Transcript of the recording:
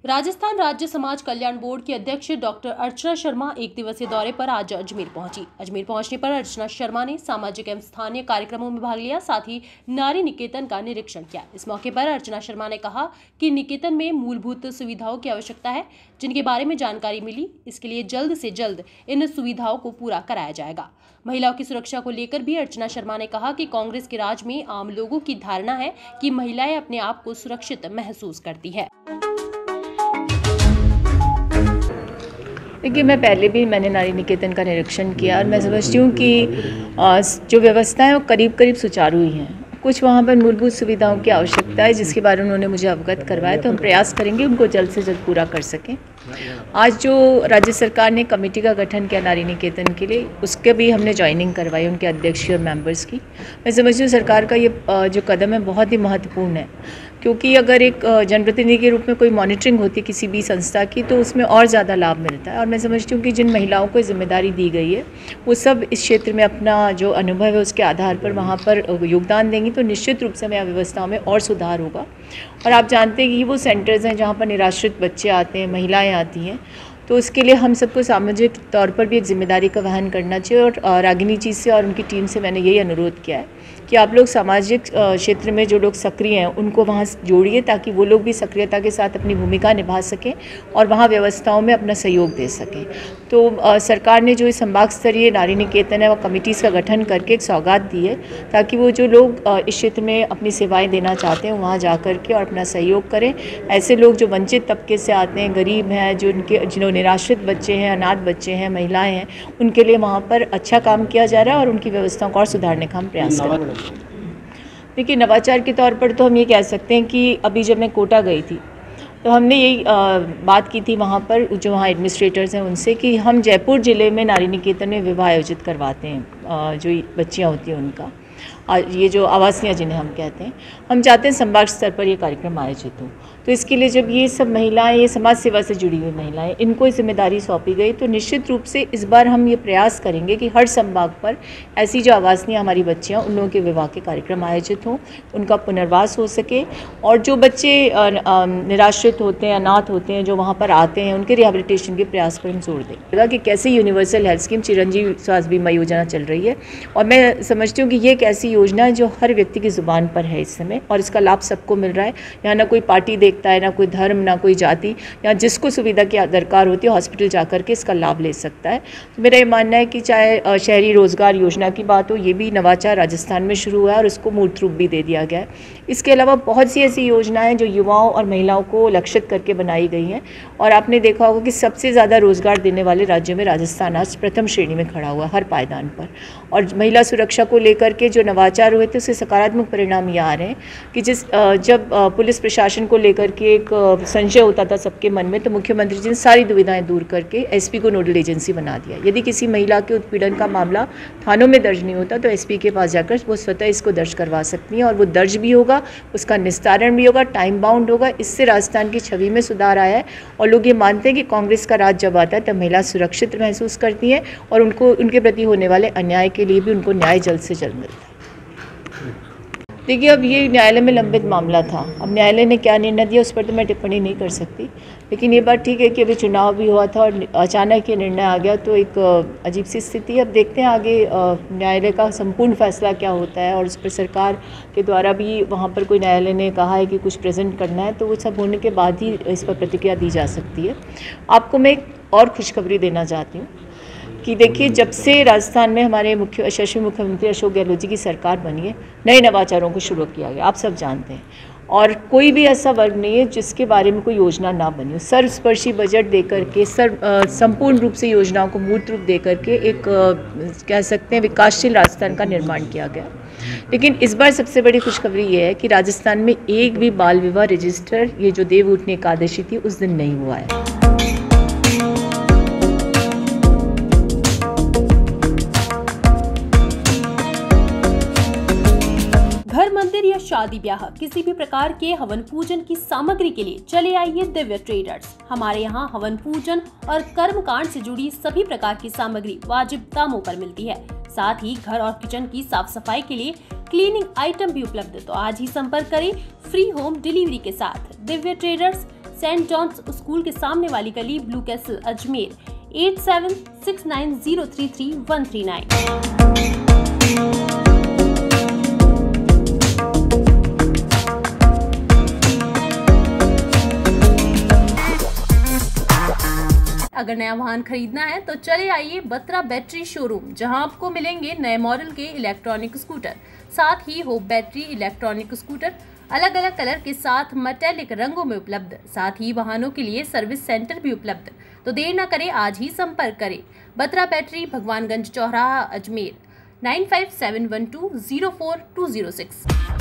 राजस्थान राज्य समाज कल्याण बोर्ड की अध्यक्ष डॉक्टर अर्चना शर्मा एक दिवसीय दौरे पर आज अजमेर पहुंची। अजमेर पहुंचने पर अर्चना शर्मा ने सामाजिक एवं स्थानीय कार्यक्रमों में भाग लिया, साथ ही नारी निकेतन का निरीक्षण किया। इस मौके पर अर्चना शर्मा ने कहा कि निकेतन में मूलभूत सुविधाओं की आवश्यकता है, जिनके बारे में जानकारी मिली। इसके लिए जल्द से जल्द इन सुविधाओं को पूरा कराया जाएगा। महिलाओं की सुरक्षा को लेकर भी अर्चना शर्मा ने कहा कि कांग्रेस के राज में आम लोगों की धारणा है कि महिलाएं अपने आप को सुरक्षित महसूस करती है। देखिए, मैंने नारी निकेतन का निरीक्षण किया और मैं समझती हूँ कि जो व्यवस्थाएं वो करीब करीब सुचारू ही हैं। कुछ वहाँ पर मूलभूत सुविधाओं की आवश्यकता है, जिसके बारे में उन्होंने मुझे अवगत करवाया, तो हम प्रयास करेंगे उनको जल्द से जल्द पूरा कर सकें। आज जो राज्य सरकार ने कमेटी का गठन किया नारी निकेतन के लिए, उसके भी हमने ज्वाइनिंग करवाई उनके अध्यक्ष और मेंबर्स की। मैं समझती हूँ सरकार का ये जो कदम है बहुत ही महत्वपूर्ण है, क्योंकि अगर एक जनप्रतिनिधि के रूप में कोई मॉनिटरिंग होती है किसी भी संस्था की, तो उसमें और ज़्यादा लाभ मिलता है। और मैं समझती हूँ कि जिन महिलाओं को जिम्मेदारी दी गई है वो सब इस क्षेत्र में अपना जो अनुभव है उसके आधार पर वहाँ पर योगदान देंगी, तो निश्चित रूप से हमें व्यवस्थाओं में और सुधार होगा। और आप जानते हैं कि वो सेंटर्स हैं जहाँ पर निराश्रित बच्चे आते हैं, महिलाएँ आती हैं, तो उसके लिए हम सबको सामाजिक तौर पर भी एक जिम्मेदारी का वहन करना चाहिए। और रागिनी जी से और उनकी टीम से मैंने यही अनुरोध किया है कि आप लोग सामाजिक क्षेत्र में जो लोग सक्रिय हैं उनको वहाँ जोड़िए, ताकि वो लोग भी सक्रियता के साथ अपनी भूमिका निभा सकें और वहाँ व्यवस्थाओं में अपना सहयोग दे सकें। तो सरकार ने जो इस संभाग स्तरीय नारी निकेतन है वो कमिटीज़ का गठन करके एक सौगात दी है, ताकि वो जो लोग इस क्षेत्र में अपनी सेवाएँ देना चाहते हैं वहाँ जा कर के और अपना सहयोग करें। ऐसे लोग जो वंचित तबके से आते हैं, गरीब हैं, जिन्होंने निराश्रित बच्चे हैं, अनाथ बच्चे हैं, महिलाएं हैं, उनके लिए वहाँ पर अच्छा काम किया जा रहा है और उनकी व्यवस्थाओं को और सुधारने का हम प्रयास करेंगे। देखिए, नवाचार के तौर पर तो हम ये कह सकते हैं कि अभी जब मैं कोटा गई थी तो हमने यही बात की थी वहाँ पर जो वहाँ एडमिनिस्ट्रेटर्स हैं उनसे, कि हम जयपुर ज़िले में नारी निकेतन में विवाह आयोजित करवाते हैं। जो बच्चियाँ होती हैं उनका ये जो आवासीय जिन्हें हम कहते हैं, हम चाहते हैं संभाग स्तर पर ये कार्यक्रम आयोजित हो। तो इसके लिए जब ये सब महिलाएं, ये समाज सेवा से जुड़ी हुई महिलाएं, इनको जिम्मेदारी सौंपी गई, तो निश्चित रूप से इस बार हम ये प्रयास करेंगे कि हर संभाग पर ऐसी जो आवासीय हमारी बच्चियां, उन लोगों के विवाह के कार्यक्रम आयोजित हों, उनका पुनर्वास हो सके। और जो बच्चे निराश्रित होते हैं, अनाथ होते हैं, जो वहाँ पर आते हैं, उनके रिहेबिलिटेशन के प्रयास पर हम जोर देंगे कि कैसे यूनिवर्सल हेल्थ स्कीम, चिरंजीवी स्वास्थ्य बीमा योजना चल रही है। और मैं समझती हूँ कि ये एक ऐसी योजना है जो हर व्यक्ति की ज़ुबान पर है इस समय, और इसका लाभ सबको मिल रहा है। यहाँ ना कोई पार्टी देखता है, ना कोई धर्म, ना कोई जाति। यहाँ जिसको सुविधा की दरकार होती है हॉस्पिटल जाकर के इसका लाभ ले सकता है। तो मेरा ये मानना है कि चाहे शहरी रोजगार योजना की बात हो, ये भी नवाचार राजस्थान में शुरू हुआ है और उसको मूर्त रूप भी दे दिया गया है। इसके अलावा बहुत सी ऐसी योजनाएं जो युवाओं और महिलाओं को लक्षित करके बनाई गई हैं, और आपने देखा होगा कि सबसे ज़्यादा रोजगार देने वाले राज्यों में राजस्थान आज प्रथम श्रेणी में खड़ा हुआ हर पायदान पर। और महिला सुरक्षा को लेकर के जो नवाचार हुए थे उससे सकारात्मक परिणाम ये आ रहे हैं कि जब पुलिस प्रशासन को लेकर के एक संशय होता था सबके मन में, तो मुख्यमंत्री जी ने सारी दुविधाएं दूर करके एसपी को नोडल एजेंसी बना दिया। यदि किसी महिला के उत्पीड़न का मामला थानों में दर्ज नहीं होता तो एसपी के पास जाकर वो स्वतः इसको दर्ज करवा सकती हैं, और वो दर्ज भी होगा, उसका निस्तारण भी होगा, टाइम बाउंड होगा। इससे राजस्थान की छवि में सुधार आया है और लोग ये मानते हैं कि कांग्रेस का राज जब आता है तब महिला सुरक्षित महसूस करती हैं और उनको उनके प्रति होने वाले अन्याय के लिए भी उनको न्याय जल्द से जल्द मिलता है। देखिए, अब ये न्यायालय में लंबित मामला था, अब न्यायालय ने क्या निर्णय दिया उस पर तो मैं टिप्पणी नहीं कर सकती। लेकिन ये बात ठीक है कि अभी चुनाव भी हुआ था और अचानक ये निर्णय आ गया, तो एक अजीब सी स्थिति है। अब देखते हैं आगे न्यायालय का संपूर्ण फैसला क्या होता है, और उस पर सरकार के द्वारा भी वहाँ पर कोई न्यायालय ने कहा है कि कुछ प्रेजेंट करना है, तो वो सब होने के बाद ही इस पर प्रतिक्रिया दी जा सकती है। आपको मैं एक और खुशखबरी देना चाहती हूँ कि देखिए, जब से राजस्थान में हमारे यशस्वी मुख्यमंत्री अशोक गहलोत जी की सरकार बनी है, नए नवाचारों को शुरू किया गया, आप सब जानते हैं। और कोई भी ऐसा वर्ग नहीं है जिसके बारे में कोई योजना ना बनी हो। सर्वस्पर्शी बजट देकर के संपूर्ण रूप से योजनाओं को मूर्त रूप देकर के एक कह सकते हैं विकासशील राजस्थान का निर्माण किया गया। लेकिन इस बार सबसे बड़ी खुशखबरी ये है कि राजस्थान में एक भी बाल विवाह रजिस्टर, ये जो देव उठनी एकादशी थी, उस दिन नहीं हुआ है। घर, मंदिर या शादी ब्याह किसी भी प्रकार के हवन पूजन की सामग्री के लिए चले आइए दिव्य ट्रेडर्स। हमारे यहाँ हवन पूजन और कर्मकांड से जुड़ी सभी प्रकार की सामग्री वाजिब दामों पर मिलती है। साथ ही घर और किचन की साफ सफाई के लिए क्लीनिंग आइटम भी उपलब्ध। तो आज ही संपर्क करें फ्री होम डिलीवरी के साथ Divya traders, Saint Johns school के सामने वाली गली, ब्लू कैसल, अजमेर 8769033139। अगर नया वाहन खरीदना है तो चले आइए बत्रा बैटरी शोरूम, जहां आपको मिलेंगे नए मॉडल के इलेक्ट्रॉनिक स्कूटर, साथ ही हो बैटरी इलेक्ट्रॉनिक स्कूटर अलग अलग कलर के साथ मेटेलिक रंगों में उपलब्ध। साथ ही वाहनों के लिए सर्विस सेंटर भी उपलब्ध। तो देर न करें, आज ही संपर्क करें। बत्रा बैटरी, भगवानगंज चौराहा, अजमेर 9571204206।